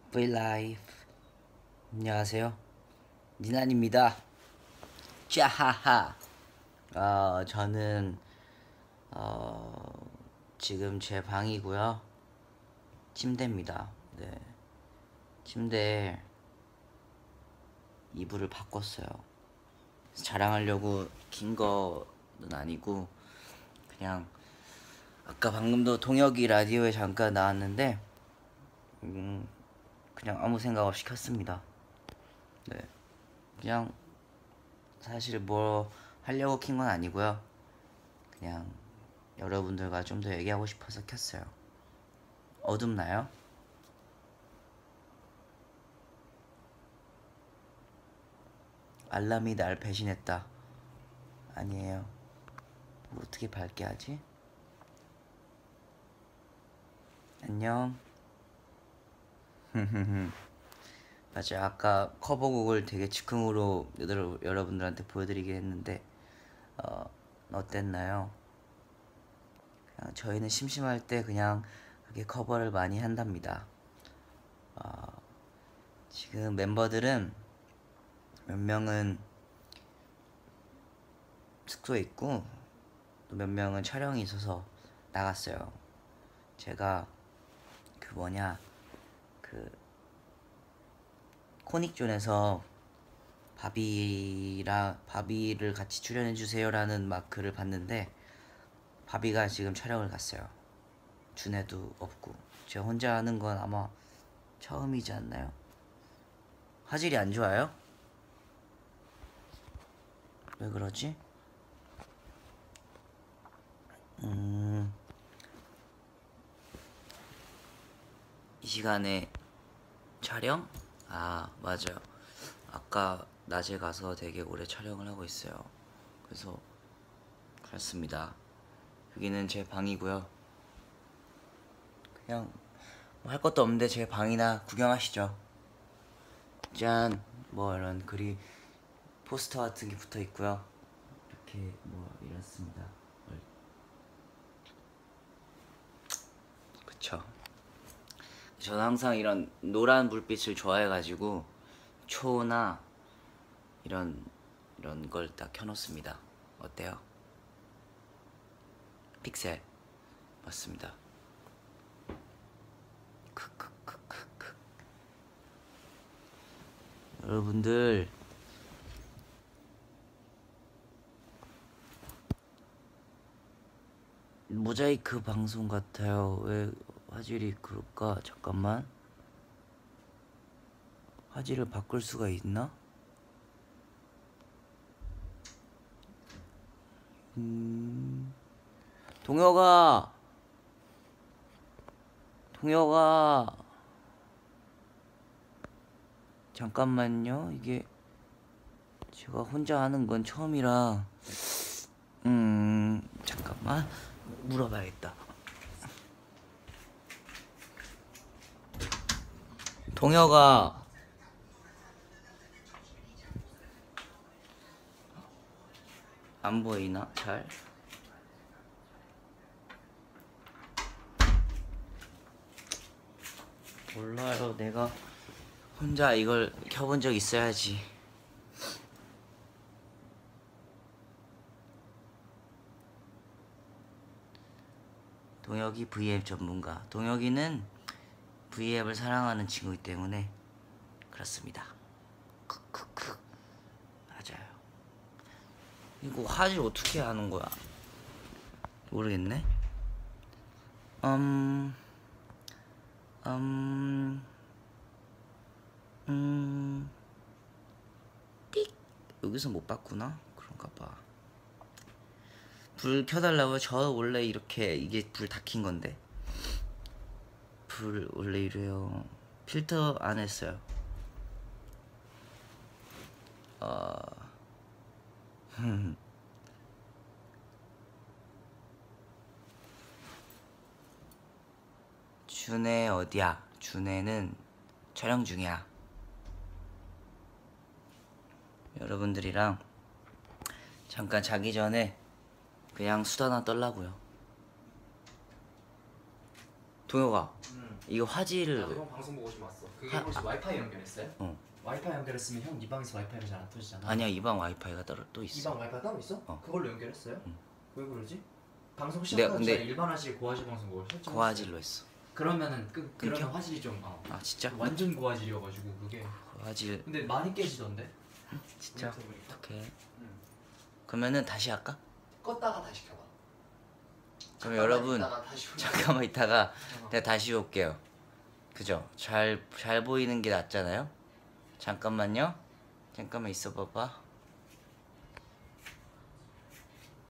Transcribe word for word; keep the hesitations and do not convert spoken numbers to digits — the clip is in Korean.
브이라이브. 안녕하세요, 니난입니다. 짜하하. 어, 저는 어, 지금 제 방이고요. 침대입니다. 네, 침대에 이불을 바꿨어요. 자랑하려고 긴 거는 아니고 그냥 아까 방금도 동혁이 라디오에 잠깐 나왔는데 음, 그냥 아무 생각 없이 켰습니다. 네, 그냥 사실 뭐 하려고 킨 건 아니고요. 그냥 여러분들과 좀 더 얘기하고 싶어서 켰어요. 어둡나요? 알람이 날 배신했다. 아니에요. 뭐 어떻게 밝게 하지? 안녕. 맞아, 아까 커버곡을 되게 즉흥으로 여러, 여러분들한테 보여드리긴 했는데 어, 어땠나요? 그냥 저희는 심심할 때 그냥 그렇게 커버를 많이 한답니다. 어, 지금 멤버들은 몇 명은 숙소에 있고 또 몇 명은 촬영이 있어서 나갔어요. 제가 그 뭐냐 그 코닉존에서 바비랑 바비를 같이 출연해주세요라는 막 글을 봤는데 바비가 지금 촬영을 갔어요. 준혜도 없고 제가 혼자 하는 건 아마 처음이지 않나요? 화질이 안 좋아요? 왜 그러지? 음, 이 시간에 촬영? 아, 맞아요. 아까 낮에 가서 되게 오래 촬영을 하고 있어요. 그래서 그렇습니다. 여기는 제 방이고요. 그냥 뭐 할 것도 없는데 제 방이나 구경하시죠. 짠! 뭐 이런 글이 포스터 같은 게 붙어 있고요. 이렇게 뭐 이렇습니다. 그쵸. 저는 항상 이런 노란 불빛을 좋아해가지고 초나 이런 이런 걸 다 켜놓습니다. 어때요? 픽셀 맞습니다. 크크크크크. 여러분들 모자이크 방송 같아요. 왜 화질이 그럴까? 잠깐만. 화질을 바꿀 수가 있나? 음... 동혁아! 동혁아! 잠깐만요. 이게 제가 혼자 하는 건 처음이라 음... 잠깐만 물어봐야겠다. 동혁아, 안 보이나? 잘? 몰라요. 내가 혼자 이걸 켜본 적 있어야지. 동혁이 브이앱 전문가. 동혁이는 브이앱을 사랑하는 친구이기 때문에 그렇습니다. 크크크. 맞아요. 이거 화질 어떻게 하는 거야? 모르겠네. 음, 음, 음, 띡. 여기서 못 봤구나. 그런가 봐. 불 켜달라고요? 저 원래 이렇게 이게 불 다 킨 건데. 불 원래 이래요. 필터 안 했어요. 어... 준혜 어디야? 준혜는 촬영 중이야. 여러분들이랑 잠깐 자기 전에 그냥 수다나 떨라고요. 동혁아, 음. 이거 화질을 형 방송 보고 좀 왔어. 그게 하- 혹시 와이파이 연결했어요? 어. 와이파이 연결했으면 형 이 방에서 와이파이가 잘 안 터지잖아. 아니야 이 방 와이파이가 따로 또 이 있어. 방 와이파이 따로 있어? 어. 그걸로 연결했어요? 응. 왜 그러지? 방송 근데- 시작하기 전에 근데- 일반 화질, 고화질 방송 뭐 설정. 고화질로 했어. 그러면은 그 그러면 끊겨? 화질이 좀 어. 아 진짜? 완전 고화질이어가지고 그게. 화질 근데 많이 깨지던데. 진짜? 모니터 보니까. 어떡해. 응. 그러면은 다시 할까? 껐다가 다시 켜봐. 그럼 여러분 있다가 다시 올려. 잠깐만 있다가 어. 내가 다시 올게요. 그죠? 잘 잘 보이는 게 낫잖아요. 잠깐만요. 잠깐만 있어 봐봐.